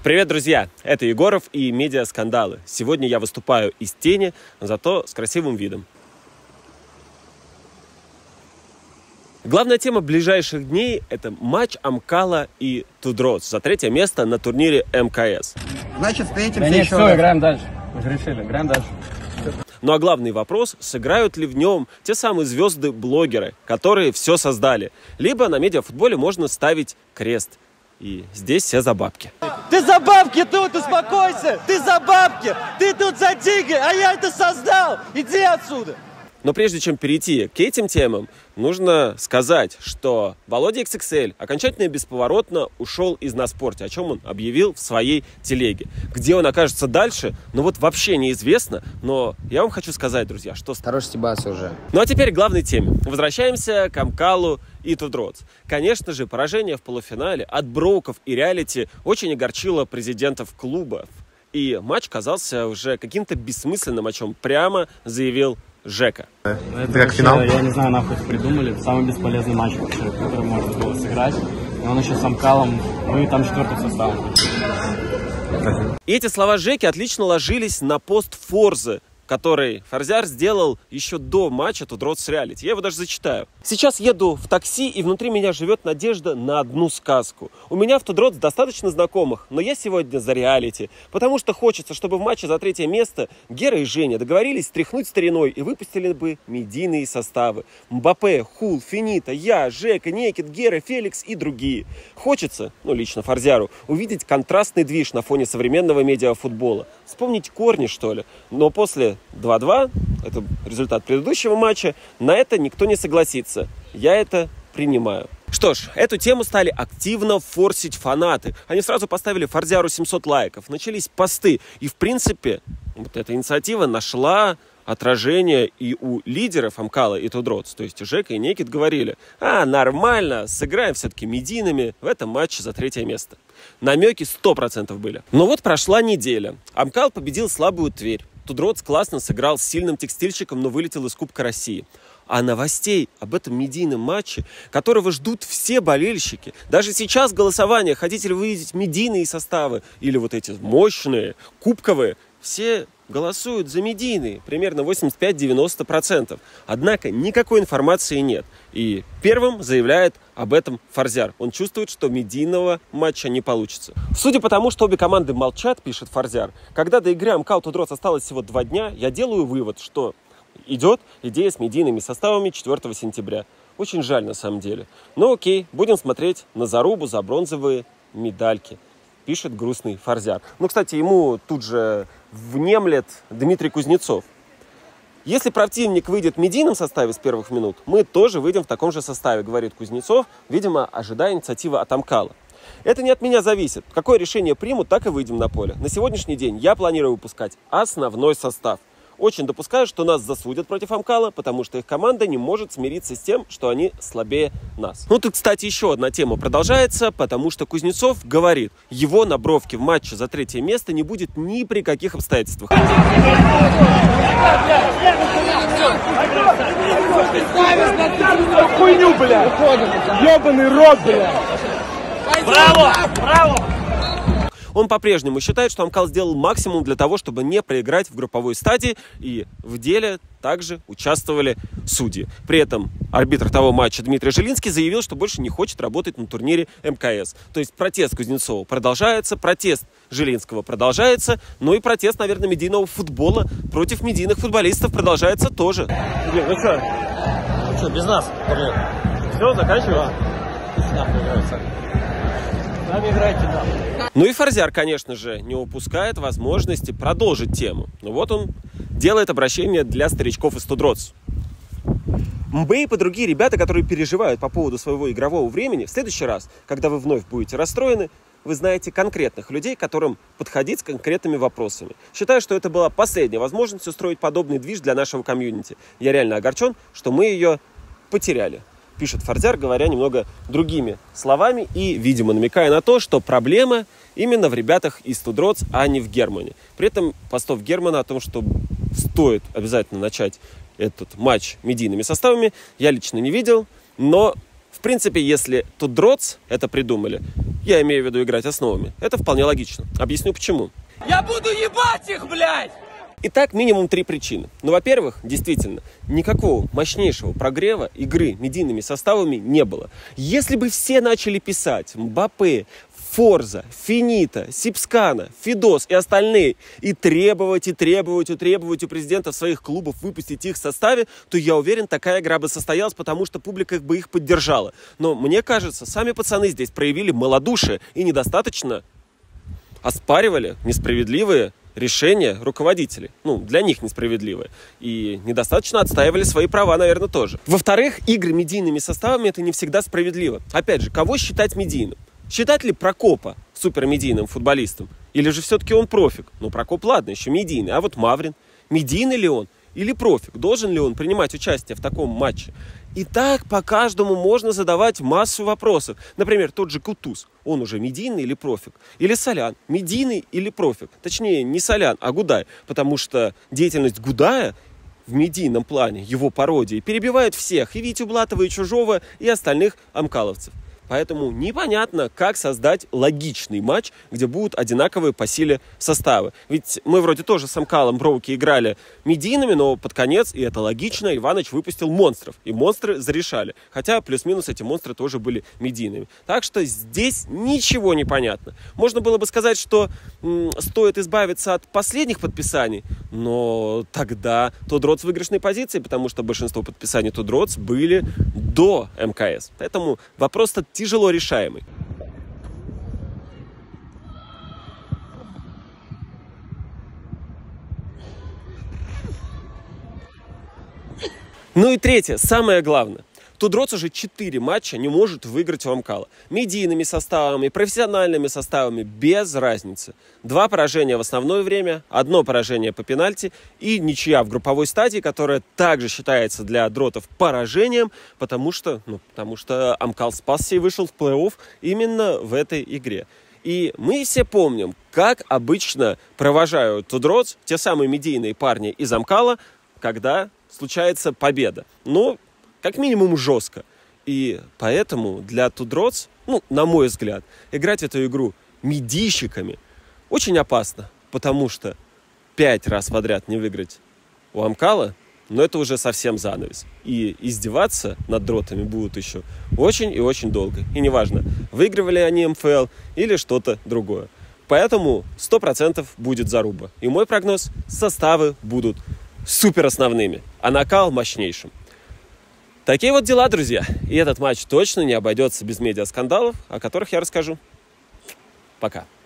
Привет, друзья! Это Егоров и медиаскандалы. Сегодня я выступаю из тени, зато с красивым видом. Главная тема ближайших дней – это матч Амкала и Тудроц за третье место на турнире МКС. Значит, встретимся да нет, еще все, раз. играем дальше. Уже решили, играем дальше. Ну а главный вопрос – сыграют ли в нем те самые звезды-блогеры, которые все создали? Либо на медиафутболе можно ставить крест. И здесь все за бабки. Ты за бабки тут, успокойся! Ты за бабки! Ты тут за деньги, а я это создал! Иди отсюда! Но прежде чем перейти к этим темам, нужно сказать, что Володя XXL окончательно и бесповоротно ушел из Наспорте, о чем он объявил в своей телеге. Где он окажется дальше, вот вообще неизвестно, но я вам хочу сказать, друзья, что... Хорош стебаться уже. Ну а теперь к главной теме. Возвращаемся к Амкалу и Тудроц. Конечно же, поражение в полуфинале от Броуков и Реалити очень огорчило президентов клубов. И матч казался уже каким-то бессмысленным, о чем прямо заявил Жека. Это как финал? Я не знаю, нахуй придумали. Самый бесполезный матч вообще, который можно было сыграть. И он еще с Амкалом, и там четвертым составом. И эти слова Жеки отлично ложились на пост Форзы, который Форзяр сделал еще до матча Тудроц с Реалити. Я его даже зачитаю. Сейчас еду в такси, и внутри меня живет надежда на одну сказку. У меня в Тудроц достаточно знакомых, но я сегодня за Реалити, потому что хочется, чтобы в матче за третье место Гера и Женя договорились стряхнуть стариной и выпустили бы медийные составы. Мбаппе, Хул, Финита, я, Жека, Некит, Гера, Феликс и другие. Хочется, лично Форзяру, увидеть контрастный движ на фоне современного медиафутбола. Вспомнить корни, что ли. Но после 2-2, это результат предыдущего матча, на это никто не согласится. Я это принимаю. Что ж, эту тему стали активно форсить фанаты. Они сразу поставили Форзяру 700 лайков, начались посты. И, в принципе, эта инициатива нашла отражение и у лидеров Амкала и Тудроц. То есть Жека и Некит говорили: нормально, сыграем все-таки медийными в этом матче за третье место. Намеки 100% были. Но вот прошла неделя. Амкал победил слабую Тверь. Тудроц классно сыграл с сильным текстильщиком, но вылетел из Кубка России. А новостей об этом медийном матче, которого ждут все болельщики, даже сейчас голосование, хотите ли вы видеть медийные составы или вот эти мощные, кубковые, все голосуют за медийные, примерно 85-90%. Однако никакой информации нет. И первым заявляет об этом Форзяр. Он чувствует, что медийного матча не получится. Судя по тому, что обе команды молчат, пишет Форзяр, когда до игры Амкал Тудроц осталось всего 2 дня, я делаю вывод, что идет идея с медийными составами 4 сентября. Очень жаль на самом деле. Но окей, будем смотреть на зарубу за бронзовые медальки, пишет грустный Форзяр. Кстати, ему тут же внемлет Дмитрий Кузнецов. Если противник выйдет в медийном составе с первых минут, мы тоже выйдем в таком же составе, говорит Кузнецов, видимо, ожидая инициативы от Амкала. Это не от меня зависит. Какое решение примут, так и выйдем на поле. На сегодняшний день я планирую выпускать основной состав. Очень допускаю, что нас засудят против Амкала, потому что их команда не может смириться с тем, что они слабее нас. Тут, кстати, еще одна тема продолжается, потому что Кузнецов говорит, его на бровке в матче за третье место не будет ни при каких обстоятельствах. Хуйню, бля! Ёбаный рот, бля! Браво! Браво! Он по-прежнему считает, что Амкал сделал максимум для того, чтобы не проиграть в групповой стадии, и в деле также участвовали судьи. При этом арбитр того матча Дмитрий Жилинский заявил, что больше не хочет работать на турнире МКС. То есть протест Кузнецова продолжается, протест Жилинского продолжается, и протест, наверное, медийного футбола против медийных футболистов продолжается тоже. Блин, ну что, без нас? Все, заканчиваем? Сами играйте, да. И Форзяр, конечно же, не упускает возможности продолжить тему. Он делает обращение для старичков из Тудроц. Мбэйп и другие ребята, которые переживают по поводу своего игрового времени, в следующий раз, когда вы вновь будете расстроены, вы знаете конкретных людей, к которым подходить с конкретными вопросами. Считаю, что это была последняя возможность устроить подобный движ для нашего комьюнити. Я реально огорчен, что мы ее потеряли, пишет Форзяр, говоря немного другими словами и, видимо, намекая на то, что проблема именно в ребятах из Тудроц, а не в Германе. При этом постов Германа о том, что стоит обязательно начать этот матч медийными составами, я лично не видел, но В принципе, если Тудроц это придумали, я имею в виду играть основами, это вполне логично. Объясню почему. Я буду ебать их, блядь! Итак, минимум 3 причины. Ну, во-первых, действительно, никакого мощнейшего прогрева игры медийными составами не было. Если бы все начали писать Мбаппе, Форза, Финита, Сипскана, Фидос и остальные и требовать у президентов своих клубов выпустить их в составе, то я уверен, такая игра бы состоялась, потому что публика бы их поддержала. Но мне кажется, сами пацаны здесь проявили малодушие и недостаточно оспаривали несправедливые решения руководителей. Ну, для них несправедливые. И недостаточно отстаивали свои права, наверное, тоже. Во-вторых, игры медийными составами это не всегда справедливо. Опять же, кого считать медийным? Считать ли Прокопа супермедийным футболистом? Или же все-таки он профик? Ну, Прокоп, ладно, еще медийный. А вот Маврин, медийный ли он? Или профик? Должен ли он принимать участие в таком матче? И так по каждому можно задавать массу вопросов. Например, тот же Кутуз. Он уже медийный или профик? Или Солян? Медийный или профик? Точнее, не Солян, а Гудай. Потому что деятельность Гудая в медийном плане, его пародии, перебивает всех. И Витю Блатова, и Чужого, и остальных амкаловцев. Поэтому непонятно, как создать логичный матч, где будут одинаковые по силе составы. Ведь мы вроде тоже с Амкалом Броуки играли медийными, но под конец, и это логично, Иваныч выпустил монстров. И монстры зарешали. Хотя плюс-минус эти монстры тоже были медийными. Так что здесь ничего не понятно. Можно было бы сказать, что стоит избавиться от последних подписаний, но тогда Тудроц в выигрышной позиции, потому что большинство подписаний Тудроц были до МКС. Поэтому вопрос-то тяжело решаемый. Ну и третье, самое главное. Тудроц уже 4 матча не может выиграть у Амкала. Медийными составами, профессиональными составами, без разницы. 2 поражения в основное время, 1 поражение по пенальти и ничья в групповой стадии, которая также считается для дротов поражением, потому что Амкал спасся и вышел в плей-офф именно в этой игре. И мы все помним, как обычно провожают Тудроц те самые медийные парни из Амкала, когда случается победа. Но как минимум жестко. И поэтому для Тудроц, на мой взгляд, играть в эту игру медийщиками очень опасно. Потому что 5 раз подряд не выиграть у Амкала, это уже совсем занавес. И издеваться над дротами будут еще очень и очень долго. И неважно, выигрывали они МФЛ или что-то другое. Поэтому 100% будет заруба. И мой прогноз: составы будут супер основными, а накал мощнейшим. Такие вот дела, друзья. И этот матч точно не обойдется без медиаскандалов, о которых я расскажу. Пока.